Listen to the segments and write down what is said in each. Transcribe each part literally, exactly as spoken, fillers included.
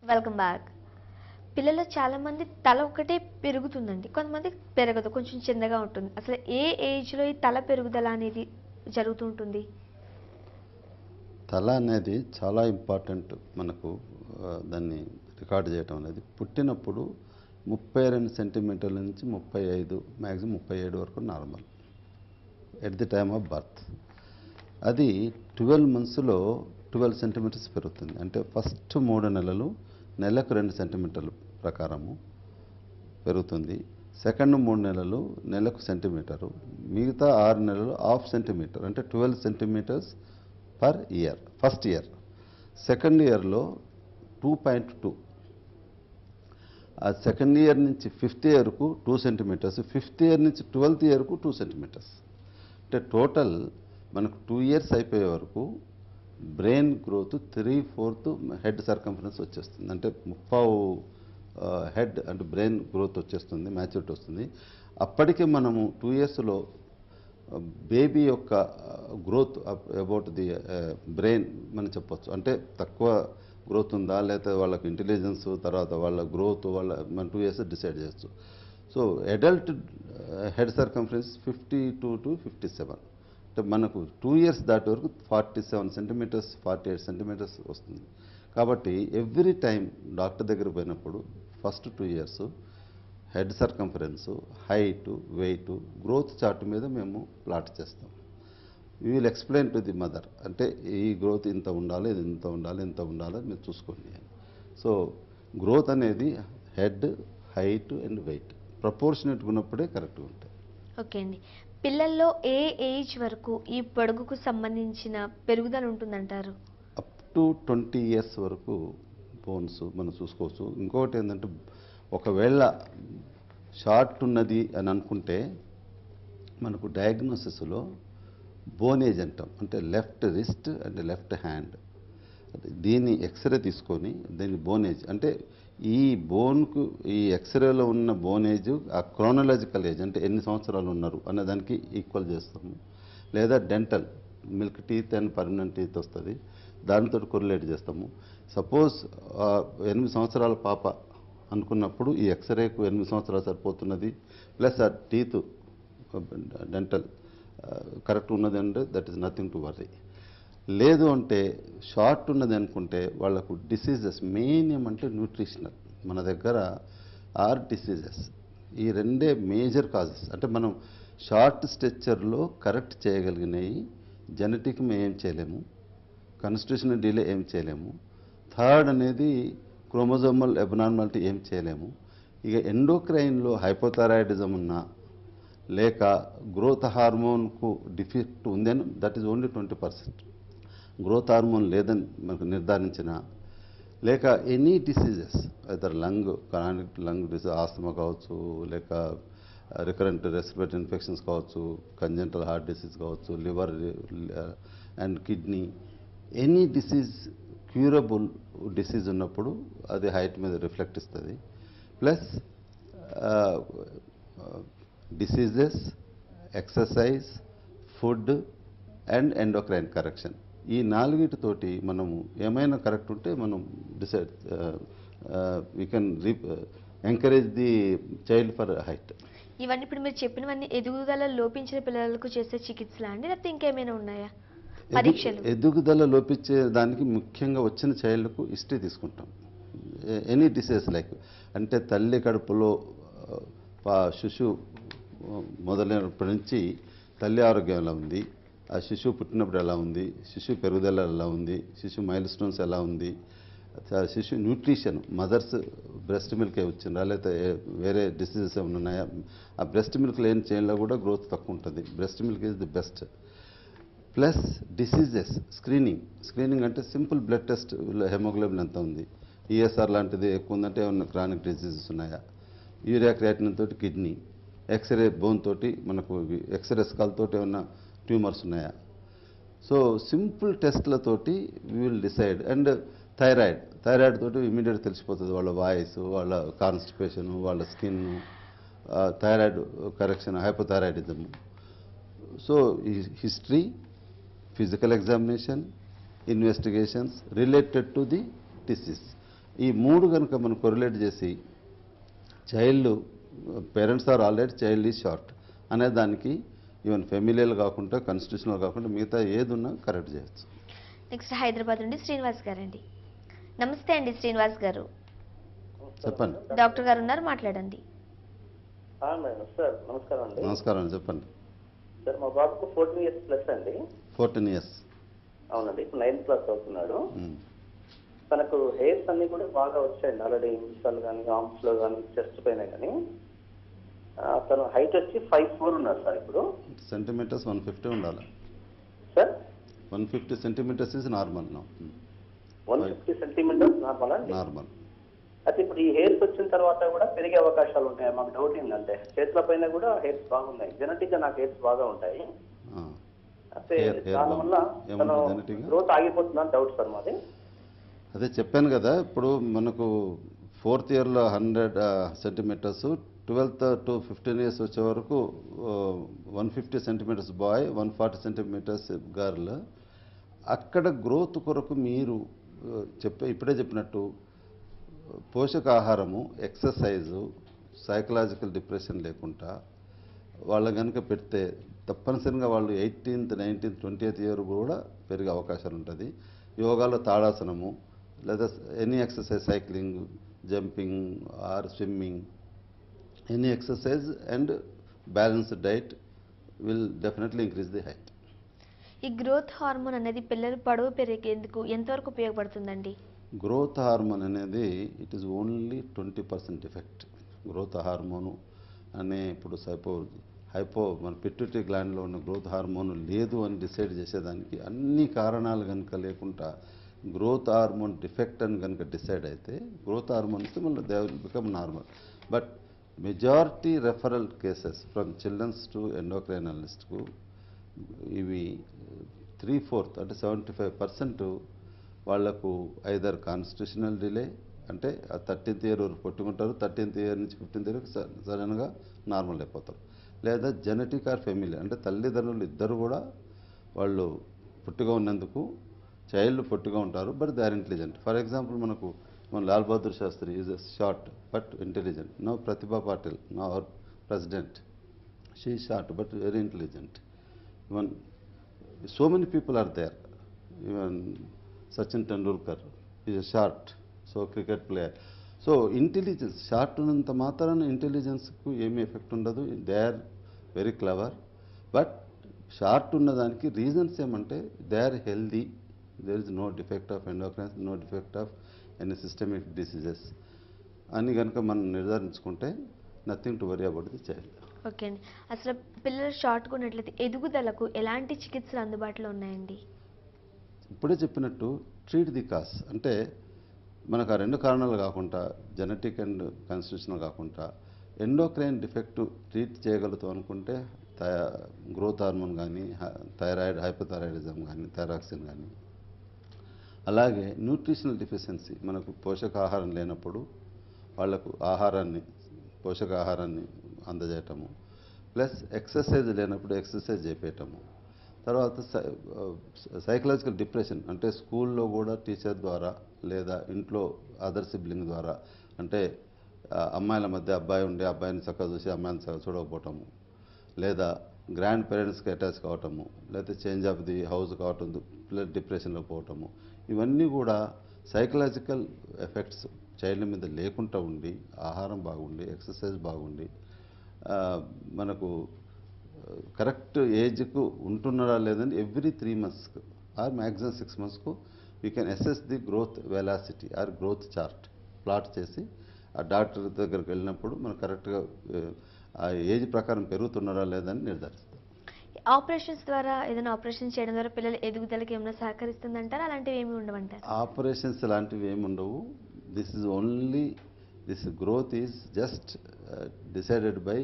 Welcome back. పిల్లల్లో చాలా మంది తల ఒకటే పెరుగుతుందండి. కొంతమంది పెరగదు. కొంచెం చిన్నగా ఉంటుంది. అసలు ఏ ఏజ్‌లో ఈ తల పెరుగుదల అనేది జరుగుతూ ఉంటుంది? తల అనేది చాలా ఇంపార్టెంట్ మనకు. ఆహ్, దాన్ని రికార్డ్ చేయటం అనేది పుట్టినప్పుడు ముప్పై రెండు సెంటీమీటర్ల నుంచి ముప్పై ఐదు మ్యాక్సిమం ముప్పై ఏడు వరకు normal at the time of birth. అది ట్వెల్వ్ మంత్స్‌లో ట్వెల్వ్ సెంటీమీటర్స్ పెరుగుతుంది. అంటే ఫస్ట్ మూడు నెలలు నెలకు రెండు సెంటీమీటర్ల ప్రకారము పెరుగుతుంది. సెకండ్ మూడు నెలలు నెలకు సెంటీమీటరు, మిగతా ఆరు నెలలు హాఫ్ సెంటీమీటర్ అంటే twelve centimetres per year first year. Second ఇయర్లో టూ పాయింట్ టూ, ఆ సెకండ్ ఇయర్ నుంచి ఫిఫ్త్ ఇయర్కు టూ సెంటీమీటర్స్, ఫిఫ్త్ ఇయర్ నుంచి ట్వెల్త్ ఇయర్కు టూ సెంటీమీటర్స్. అంటే టోటల్ మనకు టూ ఇయర్స్ అయిపోయే వరకు brain growth three fourth head circumference వచ్చేస్తుంది. అంటే ముప్పావు హెడ్ అంటే బ్రెయిన్ గ్రోత్ వచ్చేస్తుంది, మ్యాచ్యూరిటీ వస్తుంది. అప్పటికే మనము టూ ఇయర్స్లో బేబీ యొక్క గ్రోత్ అబౌట్ ది బ్రెయిన్ మనం చెప్పొచ్చు. అంటే తక్కువ గ్రోత్ ఉందా లేకపోతే వాళ్ళకి ఇంటెలిజెన్స్ తర్వాత వాళ్ళ గ్రోత్ వాళ్ళ మన టూ ఇయర్స్ డిసైడ్ చేయొచ్చు. So adult head circumference fifty two to fifty seven. అంటే మనకు టూ ఇయర్స్ దాటి వరకు forty seven centimetres forty eight centimetres వస్తుంది. కాబట్టి ఎవ్రీ టైం డాక్టర్ దగ్గర పోయినప్పుడు first two years head circumference, height, weight, growth chart మీద మేము ప్లాట్ చేస్తాం. You will explain to the mother. అంటే ఈ గ్రోత్ ఇంత ఉండాలి, ఇది ఇంత ఉండాలి, ఇంత ఉండాలి మీరు చూసుకోండి. సో గ్రోత్ అనేది హెడ్, హైట్ అండ్ వెయిట్ ప్రపోర్షనేట్గా ఉన్నప్పుడే కరెక్ట్గా ఉంటాయి. ఓకే అండి. పిల్లల్లో ఏ ఏజ్ వరకు ఈ పొడుగుకు సంబంధించిన పెరుగుదల ఉంటుందంటారు? అప్ టు ట్వంటీ ఇయర్స్ వరకు బోన్స్ మనం చూసుకోవచ్చు. ఇంకొకటి ఏంటంటే ఒకవేళ షార్ట్ ఉన్నది అని అనుకుంటే మనకు డయాగ్నోసిస్లో బోనేజ్ అంటాం. అంటే left wrist and left hand, దీన్ని ఎక్స్రే తీసుకొని దీన్ని బోనేజ్ అంటే ఈ బోన్కు ఈ ఎక్స్రేలో ఉన్న బోనేజ్ ఆ క్రోనలాజికల్ ఏజ్ అంటే ఎన్ని సంవత్సరాలు ఉన్నారు అనే దానికి ఈక్వల్ చేస్తాము. లేదా dental milk teeth and permanent teeth వస్తుంది, దానితో కొరిలేట్ చేస్తాము. సపోజ్ ఎనిమిది సంవత్సరాల పాప అనుకున్నప్పుడు ఈ ఎక్స్రేకు ఎనిమిది సంవత్సరాలు సరిపోతున్నది, ప్లస్ ఆ టీత్ డెంటల్ కరెక్ట్ ఉన్నది అంటే that is nothing to worry. లేదు అంటే షార్ట్ ఉన్నది అనుకుంటే వాళ్ళకు డిసీజెస్ మెయిన్ ఏమంటే న్యూట్రిషనల్ మన దగ్గర ఆర్ డిసీజెస్, ఈ రెండే మేజర్ కాజెస్. అంటే మనం షార్ట్ స్ట్రక్చర్లో కరెక్ట్ చేయగలిగినవి జెనెటిక్ మేము ఏం చేయలేము, కాన్స్టిట్యూషనల్ డిలే ఏం చేయలేము, థర్డ్ అనేది క్రోమోజోమల్ అబ్నార్మాలిటీ ఏం చేయలేము. ఇక ఎండోక్రైన్లో హైపోథైరాయిడిజం ఉన్నా లేక గ్రోత్ హార్మోన్కు డిఫెక్ట్ ఉందని that is only twenty percent. Growth hormone లేదని మనకు నిర్ధారించిన, లేక ఎనీ డిసీజెస్ ఇతర lung chronic lung disease asthma కావచ్చు, లేక రికరెంట్ రెస్పిరేటరీ ఇన్ఫెక్షన్స్ కావచ్చు, కంజెంటల్ హార్ట్ డిసీజ్ కావచ్చు, liver and kidney, any disease curable disease ఉన్నప్పుడు అది హైట్ మీద రిఫ్లెక్ట్ ఇస్తుంది. Plus diseases, exercise, food and endocrine correction, ఈ నాలుగిటితోటి మనము ఏమైనా కరెక్ట్ ఉంటే మనం decide we can re encourage the child for height. ఇవన్నీ ఇప్పుడు మీరు చెప్పినవన్నీ ఎదుగుదల లోపించిన పిల్లలకు చేసే చికిత్సలా అండి, లేకపోతే ఇంకేమైనా ఉన్నాయా పరీక్షలు? ఎదుగుదల లోపించే దానికి ముఖ్యంగా వచ్చిన చైల్డ్కు హిస్టరీ తీసుకుంటాం. ఎనీ డిసీజ్ లైక్ అంటే తల్లి కడుపులో శిశువు మొదలైనప్పటి నుంచి తల్లి ఆరోగ్యం ఎలా ఉంది, ఆ శిశువు పుట్టినప్పుడు ఎలా ఉంది, శిశువు పెరుగుదల ఎలా ఉంది, శిశువు మైల్ స్టోన్స్ ఎలా ఉంది, శిశువు న్యూట్రిషన్, మదర్స్ బ్రెస్ట్ మిల్క్ వచ్చిందా లేకపోతే వేరే డిసీజెస్ ఏమైనా ఉన్నాయా, ఆ బ్రెస్ట్ మిల్క్ లేని చైల్డ్లో కూడా గ్రోత్ తక్కువ ఉంటుంది. Breast milk is the best. Plus diseases screening, screening అంటే సింపుల్ బ్లడ్ టెస్ట్, హెమోగ్లోబిన్ ఎంత ఉంది, ఈఎస్ఆర్ లాంటిది ఎక్కువ ఉందంటే ఏమన్నా క్రానిక్ డిసీజెస్ ఉన్నాయా, యూరియా క్రియాటినిన్ తోటి కిడ్నీ, ఎక్స్రే బోన్ తోటి మనకు ఎక్స్రే స్కాల్ తోటి ఏమన్నా ట్యూమర్స్ ఉన్నాయా. సో సింపుల్ టెస్ట్లతోటి we will decide. And thyroid, thyroid తోటి ఇమీడియట్ తెలిసిపోతుంది వాళ్ళ వాయిస్, వాళ్ళ కాన్స్టిపేషన్, వాళ్ళ skin, thyroid correction, hypothyroidism. So ఈ history, physical examination, investigations related to the disease. ఈ మూడు కనుక మనం కొరిలేట్ చేసి child parents are already child is short అనే దానికి ఈవెన్ ఫెమిలియల్ కాకుండా కాన్స్టిట్యూషనల్ కాకుండా మిగతా ఏది ఉన్నా కరెక్ట్ చేయొచ్చు. నెక్స్ట్ హైదరాబాద్ నుండి శ్రీనివాస్ గారు అండి. నమస్తే అండి శ్రీనివాస్ గారు. చెప్పండి. డాక్టర్ గారు ఉన్నారు, మాట్లాడండి. మేడం సార్ నమస్కారం అండి. నమస్కారం అండి, చెప్పండి. సార్ మా బాబుకు ఫోర్టీన్ ఇయర్స్ ప్లస్ అండి. ఫోర్టీన్ ఇయర్స్ అవునండి, ఇప్పుడు నైన్త్ క్లాస్ అవుతున్నాడు. తనకు హెయిర్స్ అన్ని కూడా బాగా వచ్చాయండి ఆల్రెడీ, ఇన్స్టాల్ కానీ ఆర్మ్స్ లో కానీ చెస్ట్ పైన కానీ. తను హైట్ వచ్చి ఫైవ్ ఫోర్ ఉన్నారు సార్ ఇప్పుడు. సెంటీమీటర్స్ వన్ ఫిఫ్టీ ఉండాలి sir. One fifty centimetres is normal now. One fifty centimetres normal అండి. నార్మల్. అయితే ఇప్పుడు ఈ హెయిర్స్ వచ్చిన తర్వాత కూడా పెరిగే అవకాశాలు ఉంటాయి. మాకు డౌట్ ఏంటంటే చేతుల పైన కూడా హెయిర్స్ బాగున్నాయి, జెనెటిక్ గా నాకు హెయిర్స్ బాగా ఉంటాయి. అయితే దానివల్ల తను గ్రోత్ ఆగిపోతుందని డౌట్ సార్ మాది. అదే చెప్పాను కదా, ఇప్పుడు మనకు ఫోర్త్ ఇయర్లో hundred centimetres, twelfth to fifteen years వచ్చే వరకు one fifty centimetres boy, one forty centimetres girl. అక్కడ గ్రోత్ కొరకు మీరు చెప్పే ఇప్పుడే చెప్పినట్టు పోషకాహారము, ఎక్సర్సైజు, సైకలాజికల్ డిప్రెషన్ లేకుండా వాళ్ళ కనుక పెడితే తప్పనిసరిగా వాళ్ళు ఎయిటీన్త్ నైన్టీన్త్ ట్వంటీయత్ ఇయర్ కూడా పెరిగే అవకాశాలు ఉంటుంది. యోగాలో తాడాసనము లేదా any exercise, cycling, jumping or swimming, any exercise and balanced diet will definitely increase the height. ఈ గ్రోత్ హార్మోన్ అనేది పిల్లలు పొడవు పెరిగేందుకు ఎంతవరకు ఉపయోగపడుతుందండి? గ్రోత్ హార్మోన్ అనేది it is only twenty percent effect. Growth hormone అనే ఇప్పుడు సైపో హైపో మన పిట్యూటరీ గ్లాండ్లో ఉన్న గ్రోత్ హార్మోన్ లేదు అని డిసైడ్ చేసేదానికి అన్ని కారణాలు కనుక లేకుండా గ్రోత్ హార్మోన్ డిఫెక్ట్ అని కనుక డిసైడ్ అయితే గ్రోత్ హార్మోన్ ఇస్తే మళ్ళీ they will become normal. But majority referral cases from children's to ఎండోక్రైనాలజిస్ట్కు ఇవి త్రీ ఫోర్త్ అంటే సెవెంటీ ఫైవ్ పర్సెంట్ వాళ్లకు ఐదర్ కాన్స్టిట్యూషనల్ డిలే అంటే ఆ థర్టీన్త్ ఇయర్ వరకు కొట్టుకుంటారు, థర్టీన్త్ ఇయర్ నుంచి ఫిఫ్టీన్త్ ఇయర్కి సడన్గా నార్మల్ అయిపోతారు. లేదా జెనెటిక్ ఆర్ ఫెమిలీ అంటే తల్లిదండ్రులు ఇద్దరు కూడా వాళ్ళు పొట్టిగా ఉన్నందుకు చైల్డ్ పొట్టిగా ఉంటారు, but they are intelligent. For example మనకు మన Lal Bahadur Shastri is a short but intelligent. No Pratibha Patil, no our president, she short but very intelligent. Even so many people are there. Even Sachin Tendulkar is a short, so cricket player. So intelligence short ఉన్నంత మాత్రాన ఇంటెలిజెన్స్కు ఏమీ effect ఉండదు. They are very clever. But short ఉన్నదానికి reasons ఏమంటే they are healthy, there is no defect of endocrines, no defect of any systemic diseases అని కనుక మనం నిర్ధారించుకుంటే nothing to worry about the child. Okay అండి. అసలు పిల్లలు షార్ట్గా ఉన్నట్లయితే ఎదుగుదలకు ఎలాంటి చికిత్సలు అందుబాటులో ఉన్నాయండి? ఇప్పుడే చెప్పినట్టు ట్రీట్ ది కాస్ అంటే మనకు ఆ రెండు కారణాలు కాకుండా జెనెటిక్ అండ్ కాన్స్టిట్యూషనల్ కాకుండా ఎండోక్రైన్ డిఫెక్ట్ ట్రీట్ చేయగలుగుతాం అనుకుంటే గ్రోత్ హార్మోన్ కానీ, థైరాయిడ్ హైపోథైరాయిడిజం కానీ, థైరాక్సిన్ కానీ, అలాగే న్యూట్రిషనల్ డిఫిషియన్సీ మనకు పోషకాహారం లేనప్పుడు వాళ్లకు ఆహారాన్ని పోషకాహారాన్ని అందజేయటము, ప్లస్ ఎక్సర్సైజ్ లేనప్పుడు ఎక్సర్సైజ్ చేపేయటము, తర్వాత సైకలాజికల్ డిప్రెషన్ అంటే స్కూల్లో కూడా టీచర్ ద్వారా లేదా ఇంట్లో అదర్ సిబ్లింగ్ ద్వారా అంటే అమ్మాయిల మధ్య అబ్బాయి ఉండి అబ్బాయిని చక్కగా చూసి అమ్మాయిని చక్కగా చూడకపోవటము, లేదా గ్రాండ్ పేరెంట్స్కి అటాచ్ కావటము, లేదా చేంజ్ ఆఫ్ ది హౌస్ కావటం, పిల్లలు డిప్రెషన్లో పోవటము, ఇవన్నీ కూడా సైకలాజికల్ ఎఫెక్ట్స్ చైల్డ్ మీద లేకుండా ఉండి ఆహారం బాగుండి ఎక్సర్సైజ్ బాగుండి మనకు కరెక్ట్ ఏజ్కు ఉంటున్నారా లేదని ఎవ్రీ త్రీ మంత్స్కు ఆర్ మ్యాక్సిమం సిక్స్ మంత్స్కు we can assess the growth velocity or growth chart plot చేసి ఆ డాక్టర్ దగ్గరికి వెళ్ళినప్పుడు మనం కరెక్ట్గా ఆ ఏజ్ ప్రకారం పెరుగుతున్నారా లేదని నిర్ధారిస్తాం. ఆపరేషన్స్ ద్వారా ఏదైనా ఆపరేషన్ చేయడం ద్వారా పిల్లల ఎదుగుదలకి ఏమైనా సహకరిస్తుందంటారా? అలాంటివి ఏమి ఉండవంటారు? ఆపరేషన్స్ లాంటివి ఏమి ఉండవు. This is only this growth is just decided by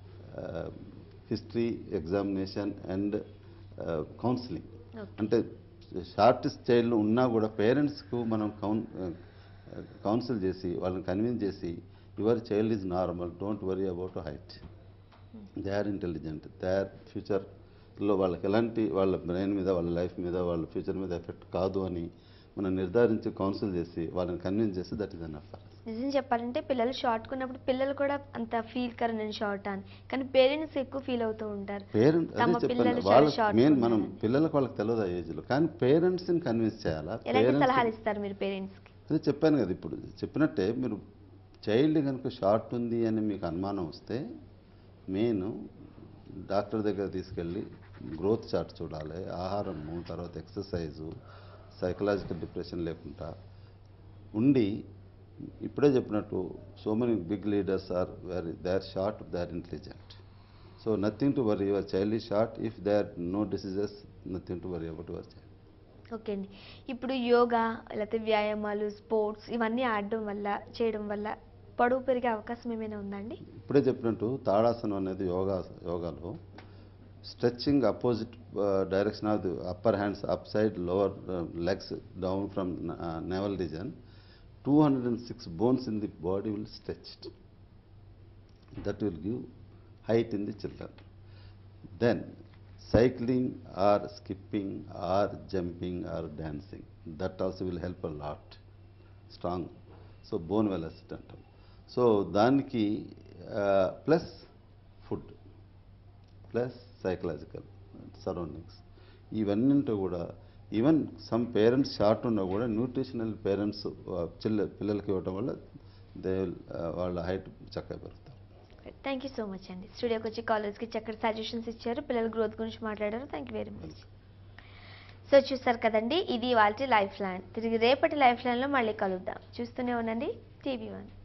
history, examination and counselling. అంటే షార్టెస్ట్ చైల్డ్ ఉన్నా కూడా పేరెంట్స్కు మనం కౌన్ కౌన్సిల్ చేసి వాళ్ళని కన్విన్స్ చేసి your child is normal, don't worry about height, they are intelligent, they are ఫ్యూచర్లో వాళ్ళకి ఎలాంటి వాళ్ళ బ్రెయిన్ మీద వాళ్ళ లైఫ్ మీద వాళ్ళ ఫ్యూచర్ మీద ఎఫెక్ట్ కాదు అని మనం నిర్ధారించి కౌన్సిల్ చేసి వాళ్ళని కన్విన్స్ చేసి దట్ ఈస్ ఎనఫ్ ఫర్. నిజం చెప్పాలంటే పిల్లలు షార్ట్ కొన్నప్పుడు పిల్లలు కూడా అంత ఫీల్ కర్ నేను షార్ట్ అని, కానీ పేరెంట్స్ ఎక్కువ ఫీల్ అవుతూ ఉంటారు పేరెంట్ అదే తమ చెప్పాను పిల్లలు చాలా వాళ్ళ షార్ట్ మెయిన్ మనం పిల్లలకు వాళ్ళకి తెలియదు ఆ ఏజ్లో, కానీ పేరెంట్స్ని కన్విన్స్ చేయాలా. ఎలాంటి సలహాలు పేరెంట్స్ ఇస్తారు మీరు పేరెంట్స్కి? అదే చెప్పాను కదా ఇప్పుడు చెప్పినట్టే, మీరు చైల్డ్ కనుక షార్ట్ ఉంది అని మీకు అనుమానం వస్తే మెయిన్ డాక్టర్ దగ్గర తీసుకెళ్ళి గ్రోత్ చార్ట్ చూడాలి, ఆహారము, తర్వాత ఎక్సర్సైజు, సైకలాజికల్ డిప్రెషన్ లేకుండా ఉండి. ఇప్పుడే చెప్పినట్టు so many big leaders are very they are short, they are intelligent. So nothing to worry, your child is short. If they are no diseases, nothing to worry about your child. Okay అండి. ఇప్పుడు యోగా లేకపోతే వ్యాయామాలు, sports ఇవన్నీ ఆడడం వల్ల చేయడం వల్ల పొడవు పెరిగే అవకాశం ఏమైనా ఉందండి? ఇప్పుడే చెప్పినట్టు తాడాసనం అనేది యోగా యోగాలో stretching opposite direction of the upper hands up side, lower legs down from navel region. Two hundred six bones in the body will stretched. That will give height in the children. Then cycling or skipping or jumping or dancing, that also will help a lot. Strong. So bone velocity antam. So దానికి plus food plus psychological surroundings ఇవన్నింటితో కూడా even some parents short ఉన్నా కూడా nutritional parents చిల్ల పిల్లలకి ఇవ్వడం వల్ల they వాళ్ళ height చక్కగా పెరుగుతారు. థ్యాంక్ యూ సో మచ్ అండి. స్టూడియోకి వచ్చి కాలేజ్కి చక్కటి సజెషన్స్ ఇచ్చారు, పిల్లల గ్రోత్ గురించి మాట్లాడారు. Thank you very much. So చూస్తారు కదండి, ఇది వాళ్ళ లైఫ్ లైన్. తిరిగి రేపటి లైఫ్ లైన్లో మళ్ళీ కలుద్దాం. చూస్తూనే ఉండండి టీవీ వన్.